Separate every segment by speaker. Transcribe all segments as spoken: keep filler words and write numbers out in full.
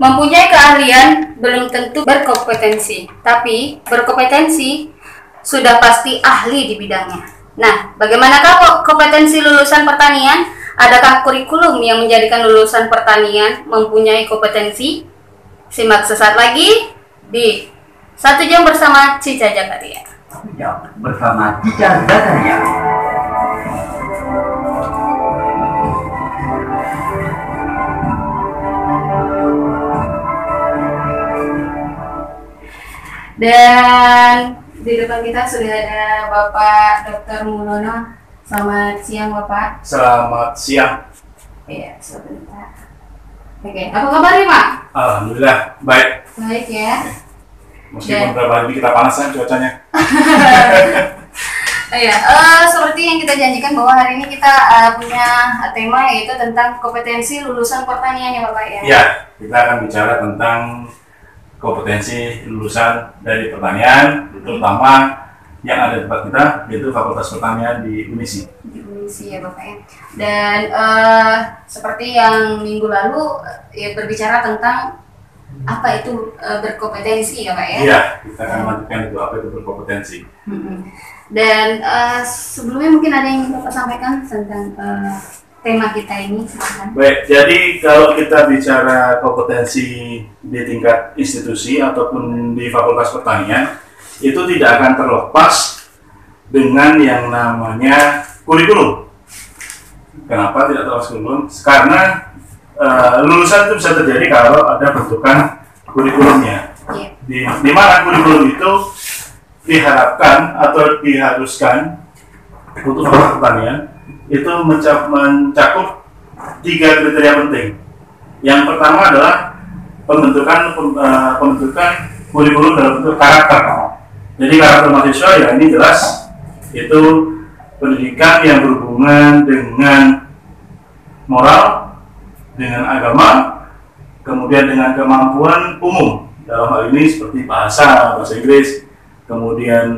Speaker 1: Mempunyai keahlian belum tentu berkompetensi, tapi berkompetensi sudah pasti ahli di bidangnya. Nah, bagaimanakah kompetensi lulusan pertanian? Adakah kurikulum yang menjadikan lulusan pertanian mempunyai kompetensi? Simak sesaat lagi di Satu Jam Bersama Cica Jakaria.
Speaker 2: Satu Jam Bersama Cica Jakaria.
Speaker 1: Dan di depan kita sudah ada Bapak Dokter Mulono. Selamat siang Bapak.
Speaker 3: Selamat siang.
Speaker 1: Iya, sebentar. Oke, apa kabar nih Pak?
Speaker 3: Alhamdulillah baik.
Speaker 1: Baik ya.
Speaker 3: Meskipun
Speaker 1: Dan-
Speaker 3: beberapa hari ini kita panasan cuacanya.
Speaker 1: Iya, uh, seperti yang kita janjikan bahwa hari ini kita uh, punya tema yaitu tentang kompetensi lulusan pertanian ya Bapak ya.
Speaker 3: Ya, kita akan bicara tentang kompetensi lulusan dari pertanian, terutama yang ada di tempat kita, yaitu Fakultas Pertanian di UNISI.
Speaker 1: Di Unisi ya Bapak ya. Dan uh, seperti yang minggu lalu ya berbicara tentang apa itu uh, berkompetensi ya Pak ya.
Speaker 3: Iya, kita akan lanjutkan itu apa itu berkompetensi.
Speaker 1: Mm-mm. Dan uh, sebelumnya mungkin ada yang ingin Bapak sampaikan tentang uh, tema kita ini, silakan.
Speaker 3: Baik, jadi kalau kita bicara kompetensi di tingkat institusi ataupun di Fakultas Pertanian, itu tidak akan terlepas dengan yang namanya kurikulum. Kenapa tidak terlepas kurikulum? Karena uh, lulusan itu bisa terjadi kalau ada bentukan kurikulumnya.
Speaker 1: Yeah.
Speaker 3: Di, di mana kurikulum itu diharapkan atau diharuskan untuk Fakultas Pertanian itu mencap, mencakup tiga kriteria penting. Yang pertama adalah pembentukan uh, pembentukan kurikulum dalam bentuk karakter. Jadi karakter mahasiswa ya ini jelas itu pendidikan yang berhubungan dengan moral, dengan agama, kemudian dengan kemampuan umum dalam hal ini seperti bahasa, bahasa Inggris, kemudian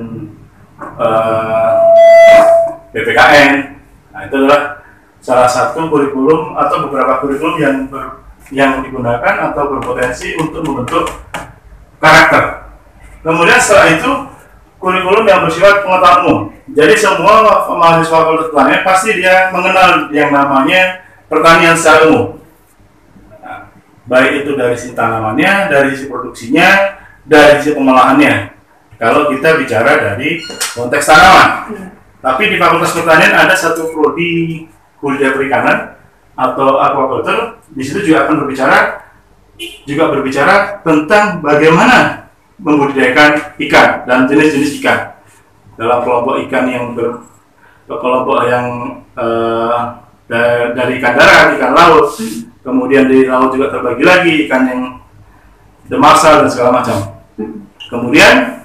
Speaker 3: uh, P P K N. Nah, itu adalah salah satu kurikulum atau beberapa kurikulum yang ber, yang digunakan atau berpotensi untuk membentuk karakter. Kemudian setelah itu kurikulum yang bersifat pengetahuan umum. Jadi semua mahasiswa Fakultas Pertanian pasti dia mengenal yang namanya pertanian secara umum. Nah, baik itu dari sisi tanamannya, dari sisi produksinya, dari sisi pengolahannya. Kalau kita bicara dari konteks tanaman. Tapi di Fakultas Pertanian ada satu prodi budidaya perikanan atau aquaculture. Di situ juga akan berbicara juga berbicara tentang bagaimana membudidayakan ikan dan jenis-jenis ikan dalam kelompok ikan yang ber, kelompok yang uh, da, dari ikan darat, ikan laut, kemudian di laut juga terbagi lagi ikan yang demersal dan segala macam. Kemudian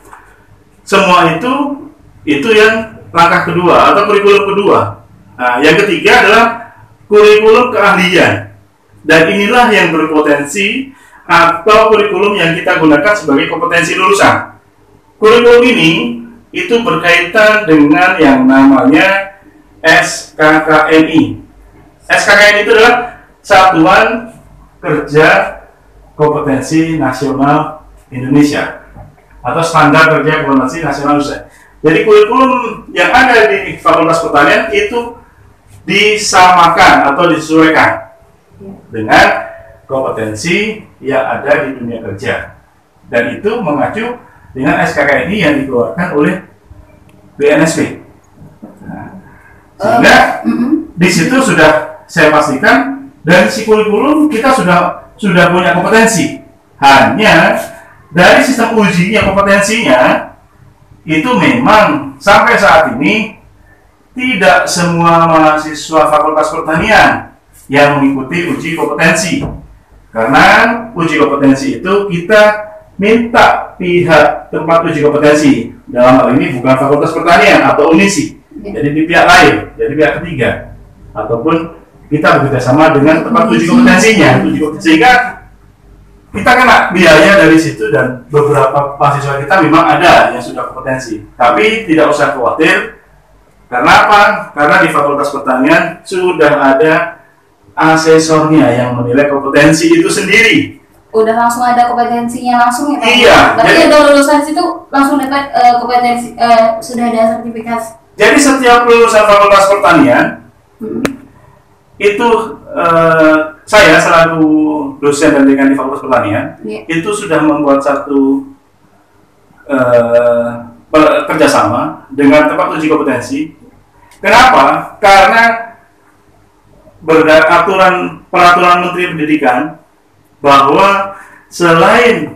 Speaker 3: semua itu itu yang langkah kedua atau kurikulum kedua. Nah, yang ketiga adalah kurikulum keahlian. Dan inilah yang berpotensi atau kurikulum yang kita gunakan sebagai kompetensi lulusan. Kurikulum ini itu berkaitan dengan yang namanya S K K N I. S K K N I itu adalah Satuan Kerja Kompetensi Nasional Indonesia atau Standar Kerja Kompetensi Nasional Indonesia. Jadi kurikulum yang ada di Fakultas Pertanian itu disamakan atau disesuaikan dengan kompetensi yang ada di dunia kerja, dan itu mengacu dengan S K K N I yang dikeluarkan oleh B N S P. Nah, sehingga di situ sudah saya pastikan dari si kurikulum kita sudah sudah punya kompetensi. Hanya dari sistem ujinya kompetensinya itu memang sampai saat ini tidak semua mahasiswa Fakultas Pertanian yang mengikuti uji kompetensi. Karena uji kompetensi itu kita minta pihak tempat uji kompetensi, dalam hal ini bukan Fakultas Pertanian atau UNISI, jadi di pihak lain, jadi pihak ketiga, ataupun kita bekerjasama dengan tempat uji kompetensinya, uji kompetensi, sehingga kita kena biaya dari situ. Dan beberapa mahasiswa kita memang ada yang sudah kompetensi, tapi tidak usah khawatir. Karena apa? Karena di Fakultas Pertanian sudah ada asesornya yang menilai kompetensi itu sendiri.
Speaker 1: udah langsung ada kompetensinya langsung ya Pak?
Speaker 3: Iya.
Speaker 1: Berarti
Speaker 3: Jadi,
Speaker 1: udah lulusan situ langsung dapat uh, kompetensi, uh, sudah ada sertifikasi.
Speaker 3: jadi setiap lulusan Fakultas Pertanian
Speaker 1: Hmm.
Speaker 3: itu uh, saya selaku dosen dan dekan di Fakultas Pertanian
Speaker 1: Yeah.
Speaker 3: itu sudah membuat satu uh, kerjasama dengan tempat uji kompetensi. Kenapa? Karena berdasarkan aturan peraturan Menteri Pendidikan bahwa selain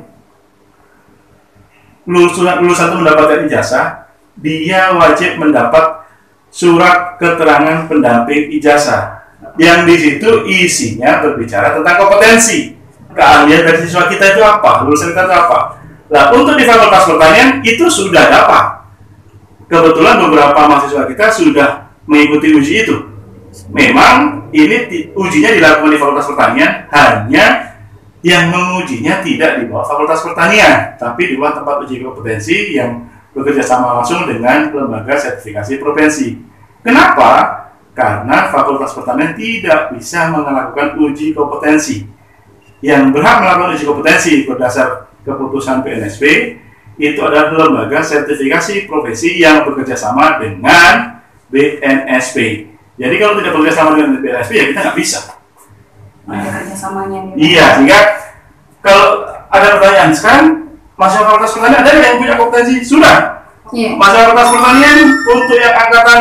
Speaker 3: lulusan lulusan itu mendapatkan ijazah, dia wajib mendapat surat keterangan pendamping ijazah yang di situ isinya berbicara tentang kompetensi keahlian dari siswa kita itu apa, lulusan kita itu apa. Nah, untuk di Fakultas Pertanian itu sudah dapat. Kebetulan beberapa mahasiswa kita sudah mengikuti uji itu. Memang ini ujinya dilakukan di Fakultas Pertanian, hanya yang mengujinya tidak di bawah Fakultas Pertanian, tapi di bawah tempat uji kompetensi yang bekerja sama langsung dengan lembaga sertifikasi provinsi. Kenapa? Karena Fakultas Pertanian tidak bisa melakukan uji kompetensi. Yang berhak melakukan uji kompetensi berdasar keputusan P N S P itu adalah lembaga sertifikasi profesi yang bekerja sama dengan B N S P. Jadi kalau tidak bekerja sama dengan B N S P ya kita nggak bisa.
Speaker 1: Ada kerjasamanya gitu.
Speaker 3: Iya, sehingga kalau ada pertanyaan sekarang mahasiswa Fakultas Pertanian ada yang punya kompetensi? Sudah.
Speaker 1: Iya.
Speaker 3: Mahasiswa Fakultas Pertanian untuk yang angkatan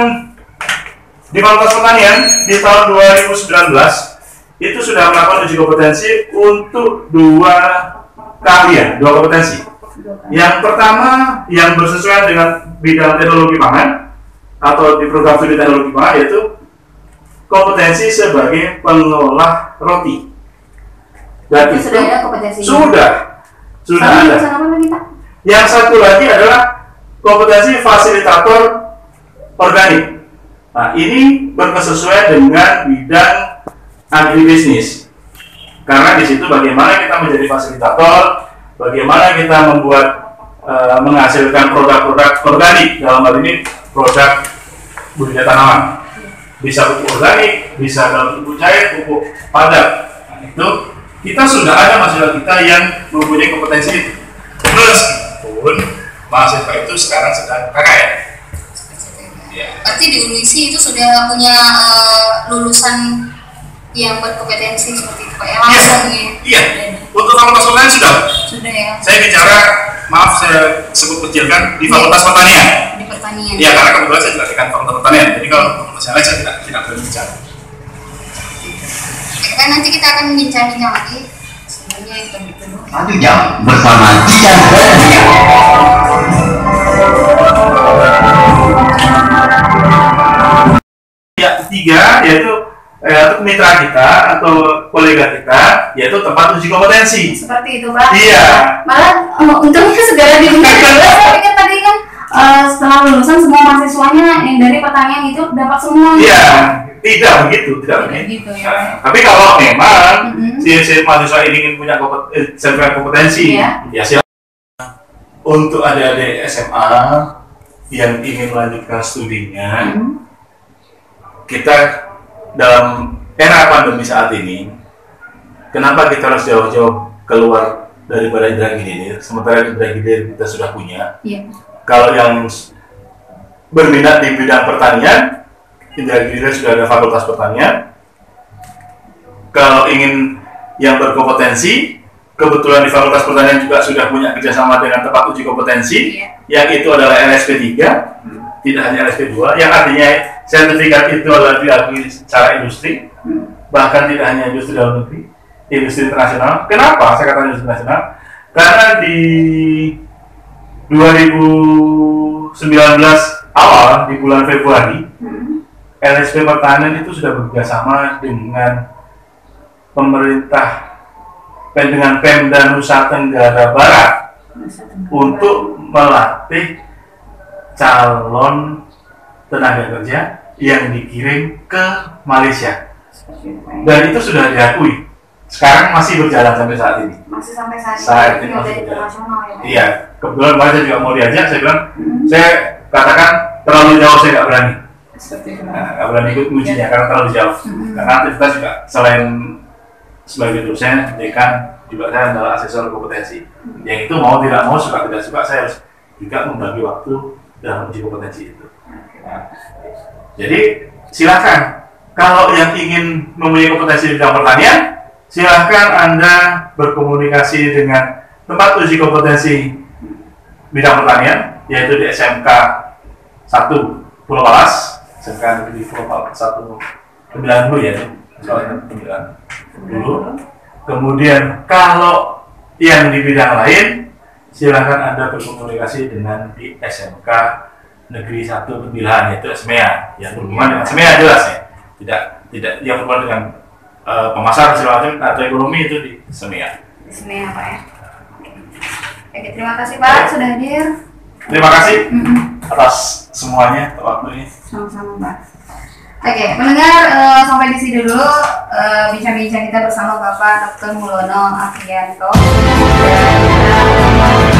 Speaker 3: di Fakultas Pertanian di tahun dua ribu sembilan belas itu sudah melakukan uji kompetensi untuk dua keahlian, dua kompetensi. Yang pertama yang bersesuaian dengan bidang teknologi pangan atau di program studi teknologi pangan yaitu kompetensi sebagai pengolah roti. Dan
Speaker 1: itu sudah ada kompetensi.
Speaker 3: Sudah, sudah
Speaker 1: Sama
Speaker 3: ada.
Speaker 1: jurusan apa lagi Pak?
Speaker 3: Yang satu lagi adalah kompetensi fasilitator organik. Nah, ini berkesesuaian dengan bidang agribisnis. Karena di situ bagaimana kita menjadi fasilitator, bagaimana kita membuat uh, menghasilkan produk-produk organik, dalam hal ini produk budidaya tanaman. Bisa pupuk organik, bisa dalam pupuk cair, pupuk padat. Nah, itu kita sudah ada mahasiswa kita yang mempunyai kompetensi itu. Meskipun mahasiswa itu sekarang sedang K K N. Ya.
Speaker 1: Berarti di U N I S I itu sudah punya uh, lulusan yang berkompetensi seperti itu Pak ya langsung ya?
Speaker 3: Iya. Untuk Fakultas Pertanian sudah.
Speaker 1: Sudah ya.
Speaker 3: Saya bicara, maaf saya sebut kecilkan di Fakultas Pertanian.
Speaker 1: Di pertanian.
Speaker 3: Iya, karena kebetulan saya juga dekan Fakultas Pertanian. Jadi kalau fakultas yang lain saya tidak tidak berani bicara.
Speaker 1: Kan nanti kita akan bincang-bincang lagi. Sebenarnya itu dulu.
Speaker 2: Satu jam bersama Cican Dania.
Speaker 3: Ya, ketiga yaitu eh, mitra kita atau kolega kita yaitu tempat uji kompetensi.
Speaker 1: Seperti itu Pak.
Speaker 3: Iya.
Speaker 1: Malah uh, untungnya segera dibentuk. Saya pikir tadi kan uh, setelah lulusan semua mahasiswanya yang dari pertanian itu dapat semua.
Speaker 3: Iya, tidak begitu, tidak
Speaker 1: Tidak
Speaker 3: begitu.
Speaker 1: gitu ya.
Speaker 3: Nah, tapi kalau memang
Speaker 1: Mm-hmm.
Speaker 3: si, si mahasiswa ini ingin punya kompet, eh, sertifikat kompetensi,
Speaker 1: Iya.
Speaker 3: ya silakan. Untuk adik-adik S M A yang ingin melanjutkan studinya,
Speaker 1: Hmm.
Speaker 3: kita dalam era pandemi saat ini, kenapa kita harus jauh-jauh keluar daripada indra gilir, sementara indra gilir kita sudah punya.
Speaker 1: Iya.
Speaker 3: Kalau yang berminat di bidang pertanian, indra gilir sudah ada Fakultas Pertanian. Kalau ingin yang berkompetensi, kebetulan di Fakultas Pertanian juga sudah punya kerjasama dengan tempat uji kompetensi,
Speaker 1: Iya.
Speaker 3: yang itu adalah L S P tiga, tidak hanya L S P dua, yang artinya sertifikat itu adalah diakui secara industri, bahkan tidak hanya industri dalam negeri, industri internasional. Kenapa saya katakan industri internasional? Karena di dua ribu sembilan belas awal, di bulan Februari, L S P Pertanian itu sudah bekerjasama dengan pemerintah dengan Pemda Nusa Tenggara Barat untuk melatih calon tenaga kerja yang dikirim ke Malaysia, dan itu sudah diakui. Sekarang masih berjalan sampai saat ini.
Speaker 1: Masih sampai saat,
Speaker 3: Saat
Speaker 1: ini
Speaker 3: ini
Speaker 1: udah
Speaker 3: masih
Speaker 1: internasional ya Pak?
Speaker 3: Iya, kebetulan kemarin saya juga mau diajak, saya bilang,
Speaker 1: Hmm.
Speaker 3: saya katakan terlalu jauh saya nggak berani,
Speaker 1: Seperti itu.
Speaker 3: nah, nggak berani ikut ujinya karena terlalu jauh.
Speaker 1: Hmm.
Speaker 3: Karena aktivitas juga selain sebagai dosen, dekan, juga saya adalah asesor kompetensi. Yang itu mau tidak mau, suka tidak suka, saya harus juga membagi waktu dalam uji kompetensi itu. Nah, jadi silakan kalau yang ingin mempunyai kompetensi di bidang pertanian, silakan Anda berkomunikasi dengan tempat uji kompetensi bidang pertanian, yaitu di S M K satu Pulau Palas, S M K Negeri Pulau Palas satu sembilan puluh ya, soalnya sembilan puluh. Kemudian kalau yang di bidang lain, silakan Anda berkomunikasi dengan di S M K Negeri satu Pemilihan, yaitu S M E A, yang berhubungan dengan S M E A jelas ya, tidak tidak yang berhubungan dengan uh, pemasaran segala macam atau ekonomi, itu di S M E A.
Speaker 1: S M E A Pak ya. Oke, terima kasih Pak sudah hadir.
Speaker 3: Terima kasih
Speaker 1: Mm-mm.
Speaker 3: atas semuanya waktunya.
Speaker 1: Sama-sama Pak. Oke, mendengar uh, sampai di sini dulu uh, bincang-bincang kita bersama Bapak Doktor Mulono Afrianto.